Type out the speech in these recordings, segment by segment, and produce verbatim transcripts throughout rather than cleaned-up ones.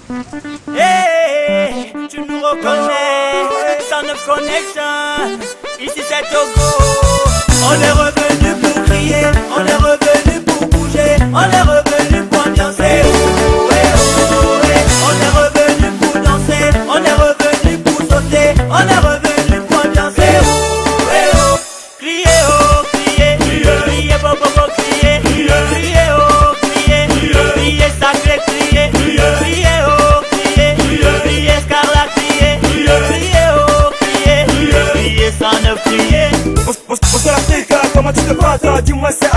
Hey, tu nous reconnais, Sound of Connection. Ici c'est Togo. On est revenu pour crier, on est revenu pour bouger, on est revenu pour ambiancer. Oh, eh, oh, eh. On est revenu pour danser, on est revenu pour sauter, on est revenu pour ambiancer. Oh, eh, oh. Crier, oh, crier, crier, bo, bo, bo, crier, crier, oh, crier, crier, sacré, crier, crier, oh, crier, crier, scarlat, crier, crier, oh, crier, crier, Sound of crier. Bonsoir l'Afrique, comment tu te portes? Dis-moi c'est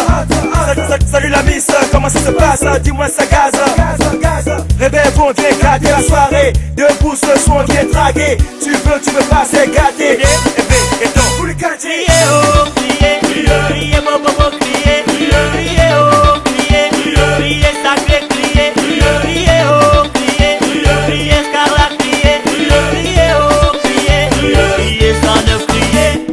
hot. Salut la miss, comment ça se passe? Dis-moi ça gaze. Réveil bon, viens éclater la soirée. Debout ce son qui est dragué. Tu veux, tu veux pas, c'est gâté. Et donc, vous les quartiers. Crier, oh, crier, crier, bo, bo, bo, crier, crier, oh, crier, crier, sacré, crier, crier, oh, crier, crier, scarlat, crier, crier, oh, crier, crier, Sound of crier.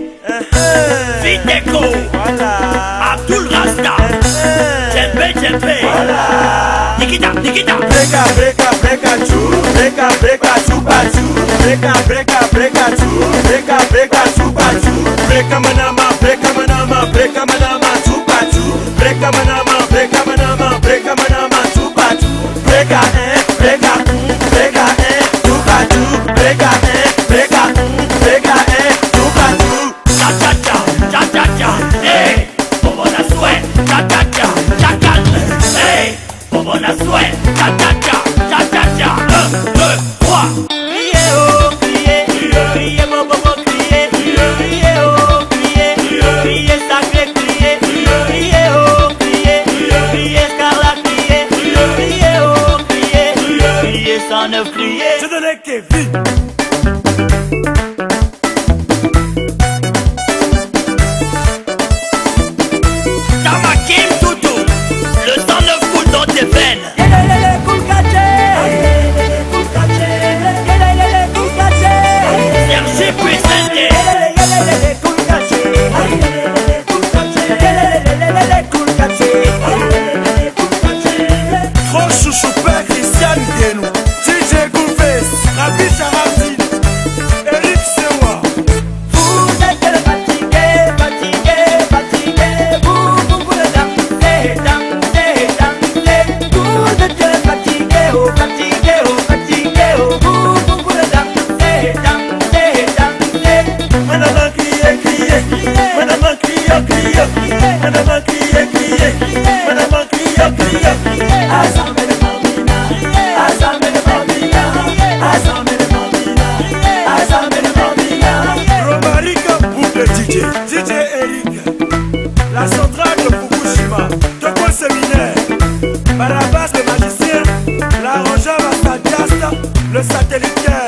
Viteko, Voilà. Abdul Rasta, Djembe, Djembe, Nikita, Nikita. Breka, breka, breka, chou. Breka, breka, chupa, chou. Breka, breka, breka, chou. Breka, breka, chupa, chou. Breka manama, breka manama, breka manama, chupa, chou. Breka manama, breka manama, breka manama, chupa, chou. Breka, eh, breka, mm, breka, eh, chupa, chou. Breka, eh, breka, mm, breka, eh, chupa, chou. Cha cha cha, cha cha cha, hey, bobo na sweat, cha cha cha, cha cha, hey, bobo na sweat, cha cha cha, cha cha cha, un, deux, trois. Crier, oh, crier, crier, bobo, bobo, crier, crier, oh, crier, crier, sacré, crier, crier, oh, crier, crier, scarlat, crier, crier, oh, crier, crier, Sound of crier. Je donnais Kevin. Tamakim Toutou, le Sound of coule dans tes veines. Sergi Puissante. Trop chouchou père Christian Dienou. D J Goulface, Rabbi Charabdi, Eric Sewa. Vous êtes fatigués, fatigués, fatigués. Vous, vous voulez danser, danser, danser. Vous êtes fatigués, oh, fatigués, oh, fatigués, oh. Vous, vous voulez danser, danser, danser. Madame crier, crier, Madame crier, crier, Madame crier, crier, Madame crier, crier. Assemblée de Bambina, Assemblée de Bambina, Assemblée de Bambina, Assemblée de Bambina. Romarika pour le D J, D J Eric. La centrale de Fukushima, Togo Séminaire. Barabas le magicien, l'arrangeur Bastadiasta, le satellitaire.